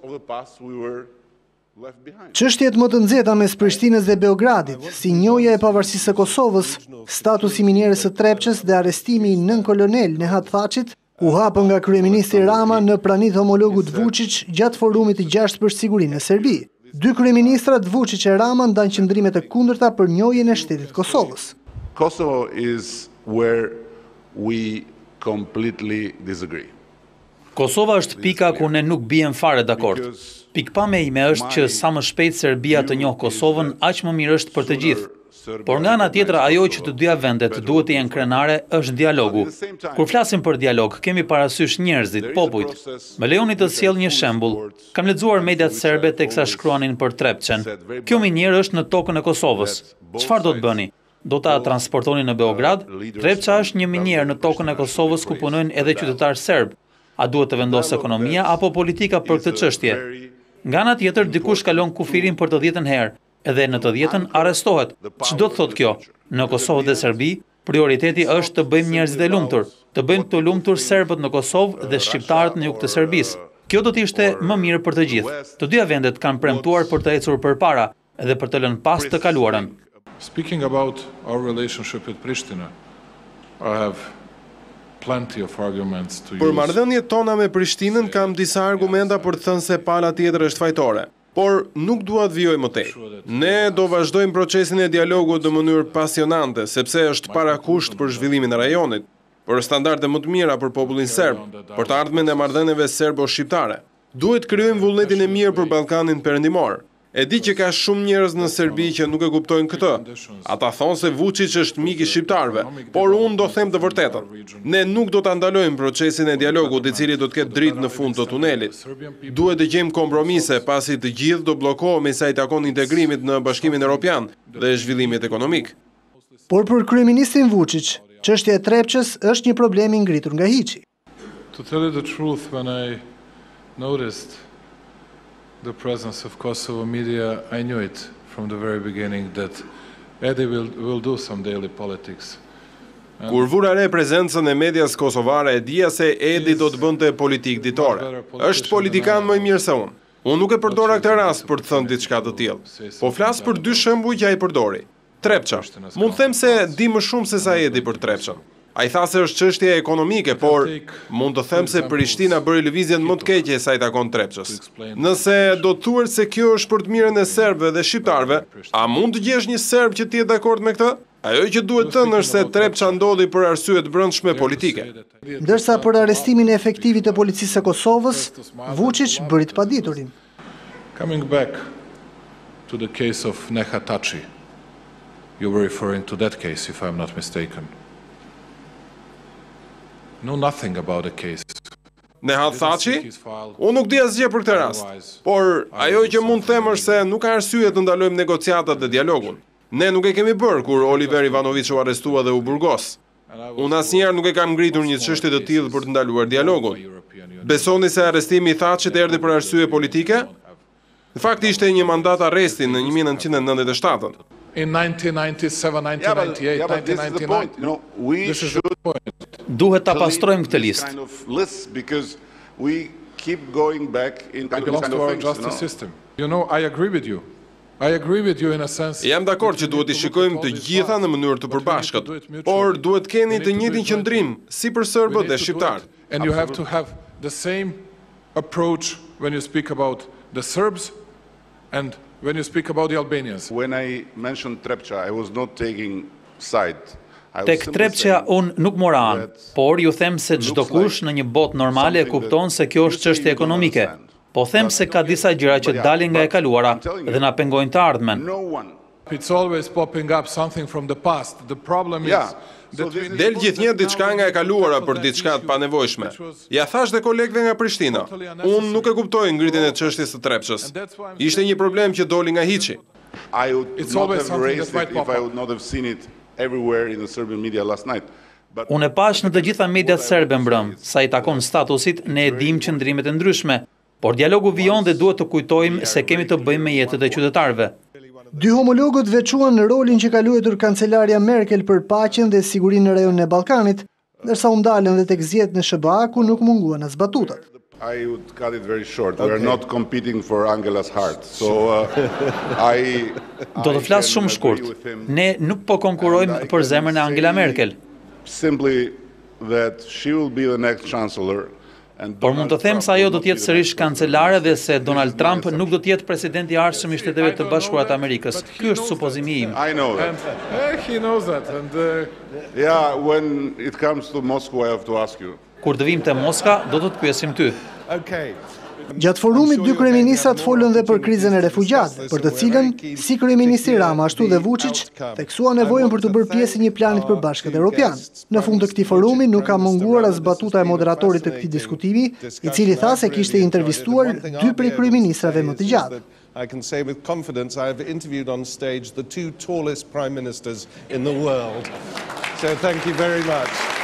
Çështjet më të nxehta mes Prishtinës dhe Beogradit, si njohja e pavarësisë së Kosovës, statusi i minierës së Trepçës dhe arrestimi i nën kolonel Nehat Thaçit, u hapën nga kryeministri Rama në pranitë homologut Vučić gjatë forumit të 6 për sigurinë në Serbi. Dy kryeministrat Vučić e Rama ndan qëndrime të kundërta për njohjen e shtetit Kosovës. Kosovo is where we completely disagree. Kosova është pika ku ne nuk bien fare dakord. Pikpamja ime është që sa më shpejt Serbia të njohë Kosovën, aq më mirë është për të gjithë. Por nga ana tjetër, ajo që të dyja vendet duhet të jenë krenare është dialogu. Kur flasim për dialog, kemi parasysh njerëzit, popujt. Më lejoni të sjell një shembull. Kam lexuar mediat serbe teksa shkruanin për Trepçën. Kjo minierë është në tokën e Kosovës. Çfarë do të bëni? Do ta transportoni në Beograd? Trepça është një minierë në tokën e Kosovës ku punojnë edhe qytetarë serb. A duhet të vendosë ekonomia apo politika për këtë çështje? Nga ana tjetër, dikush kalon kufirin për të 10 herë, edhe në të 10 arrestohet. Ç'do të thotë kjo? Në Kosovë dhe Serbi, prioriteti është të bëjmë njerëzit e lumtur, të bëjmë të lumtur serbët në Kosovë dhe shqiptarët në jug të Serbisë. Kjo do të ishte më mirë për të gjithë. Të dyja vendet kanë premtuar për të ecur përpara dhe për të lënë pas të kaluarën. Speaking about our relationship with Pristina, I have plenty of arguments to use. Për marrëdhëniet tona me Prishtinën kam disa argumenta për të thënë se pala tjetër është fajtore, por nuk dua të vijoj më tej. Ne do vazhdojmë procesin e dialogut në mënyrë pasionante, sepse është parakusht për zhvillimin e rajonit, për standarde më të mira për popullin serb, për të ardhmen e marrëdhënieve serbo-shqiptare. Duhet krijojmë vullnetin e mirë për Ballkanin Perëndimor. E di që ka shumë njerëz në Serbi që nuk e kuptojnë këtë. Ata thonë se Vučić është mik i shqiptarëve, por unë do them të vërtetën. Ne nuk do ta ndalojmë procesin e dialogut i cili do të ketë dritë në fund të tunelit. Duhet të gjejmë kompromise pasi të gjithë do bllokohemi sa i takon integrimit në Bashkimin Evropian dhe zhvillimit ekonomik. Por për kryeministrin Vučić, çështja e Trepçës është një problem i ngritur nga hiçi. To tell you the truth, when I noticed the presence of Kosovo media, I knew it from the very beginning that Edi will do some daily politics. Kur vura re prezencën e medias kosovare, e dija se Edi do të bënte politikë ditore. Është politikan më i mirë se unë. Unë nuk e përdora këtë rast për të thënë diçka të tillë. Po flas për dy shembuj që ai përdori. Trepça. Mund të them se di më shumë se sa Edi për Trepçën. Ai tha se është çështje ekonomike, por mund të them se Prishtina bëri lëvizjen më të keqe sa i takon Trepçës. Nëse do të thuhet se kjo është për të mirën e serbëve dhe shqiptarëve, a mund të gjesh një serb që të jetë dakord me këtë? Ajo që duhet thënë është se Trepça ndodhi për arsye të brendshme politike. Ndërsa për arrestimin e efektivit të policisë së Kosovës, Vučić bëri të paditurin. Coming back to the case of Nehat Thaçi, you were referring to that case, if I'm not mistaken. Know nothing about the case. Nehat Thaçi? Unë nuk di asgjë për këtë rast. Por ajo që mund të them është se nuk ka arsye të ndalojmë negociatat dhe dialogun. Ne nuk e kemi bërë kur Oliver Ivanović u arrestua dhe u burgos. Unë asnjëherë nuk e kam ngritur një çështje të tillë për të ndaluar dialogun. Besoni se arrestimi i Thaçit erdhi për arsye politike? Në fakt ishte një mandat arresti në 1997. In 1997, 1998, 1999. This is the point. Duhet ta pastrojmë këtë listë. It belongs to our justice system. You know, I agree with you. I agree with you in a sense. Jam dakord që duhet i shikojmë të gjitha në mënyrë të përbashkët, por duhet keni të njëjtin qëndrim si për serbët dhe shqiptarët. And you have to have the same approach when you speak about the Serbs and when you speak about the Albanians. When I mentioned Trepça, I was not taking side. Tek Trepça unë nuk mora anë, por ju them se çdo kush në një botë normale e kupton se kjo është çështje ekonomike. Po them se ka disa gjëra që dalin nga e kaluara dhe na pengojnë të ardhmen. It's always popping up something from the past. The problem is Del gjithnjë diçka nga e kaluara për diçka të panevojshme. Ja thash dhe kolegëve nga Prishtina. Unë nuk e kuptoj ngritjen e çështjes së Trepçës. Ishte një problem që doli nga hiçi. Unë e pash në të gjitha mediat serbe mbrëm, sa i takon statusit, ne e dim qëndrimet e ndryshme, por dialogu vijon dhe duhet të kujtojmë se kemi të bëjmë me jetët e qytetarëve. Dy homologët veçuan në rolin që ka luajtur kancelaria Merkel për paqen dhe sigurinë në rajonin e Ballkanit, ndërsa u ndalën dhe tek zgjedhjet në SBA ku nuk munguan as batutat. I would cut it very short. We are not competing for Angela's heart. So Do të flas shumë shkurt. Ne nuk po konkurrojmë për zemrën e Angela Merkel. Simply that she will be the next chancellor. Por mund të them se ajo do të jetë sërish kancelare dhe se Donald Trump nuk do të jetë presidenti i ardhshëm i Shteteve të Bashkuara të Amerikës. Ky është supozimi im. I know that. He knows that. And Yeah, when it comes to Moscow, I have to ask you. Kur të vim te Moska, do të të pyesim ty. okay. Gjatë forumit, dy kryeministrat folën dhe për krizën e refugjatëve, për të cilën si kryeministri Rama ashtu dhe Vučić theksua nevojën për të bërë pjesë e një planit përbashkët evropian. Në fund të këtij forumi nuk ka munguar as batuta e moderatorit të këtij diskutimi, i cili tha se kishte intervistuar dy prej kryeministrave më të gjatë. I can say with confidence I have interviewed on stage the two tallest prime ministers in the world. So thank you very much.